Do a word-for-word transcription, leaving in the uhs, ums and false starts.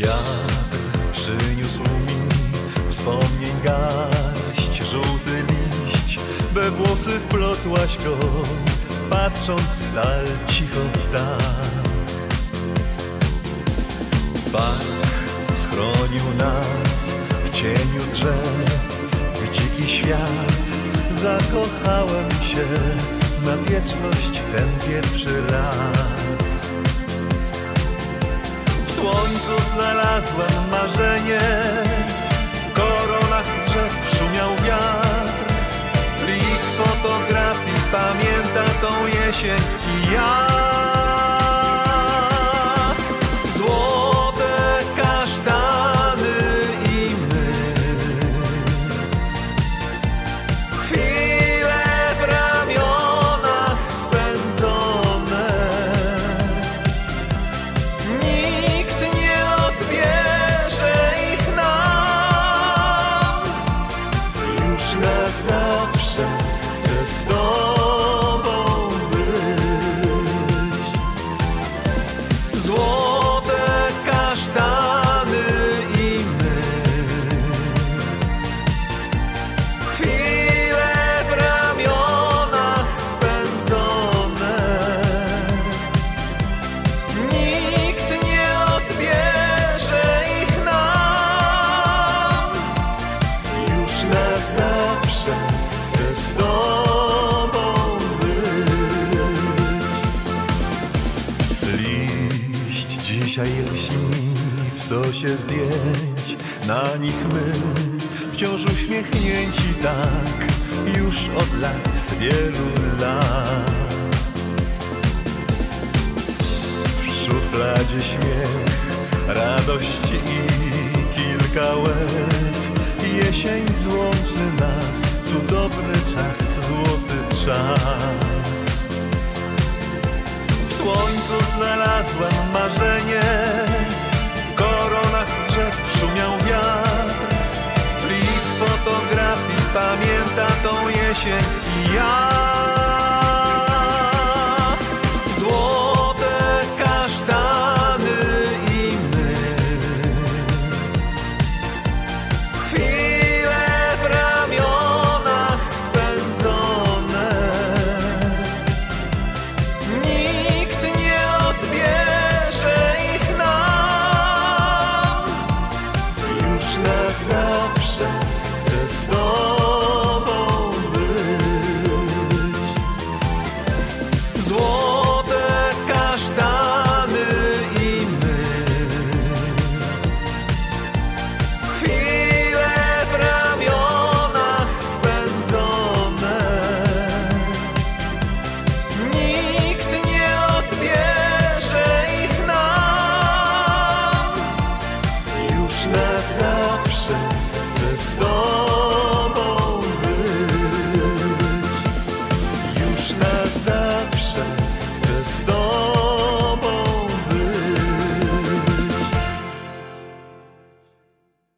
Wiatr przyniósł mi wspomnień garść, żółty liść, we włosy wplotłaś go, patrząc w dal, cicho w dal. Park schronił nas w cieniu drzew, w dziki świat. Zakochałem się na wieczność ten pierwszy raz. W słońcu znalazłem marzenie, w koronach drzew szumiał wiatr. Plik fotografii pamięta tą jesień i ja. Złote kasztany i my, chwile w ramionach spędzone. Nikt nie odbierze ich nam. Już na zawsze chcę z tobą być. Złote kasztany i my, chwile w ramionach spędzone. Nikt nie odbierze ich nam. Już na zawsze chcę z tobą być. Liść dzisiaj lśni w stosie zdjęć, na nich my wciąż uśmiechnięci tak, już od lat, wielu lat. W szufladzie śmiech, radość i kilka łez. Jesień złączy nas, cudowny czas, złoty czas. W słońcu znalazłem marzenie, w koronach drzew szumiał wiatr. Plik fotografii pamięta tą jesień i ja.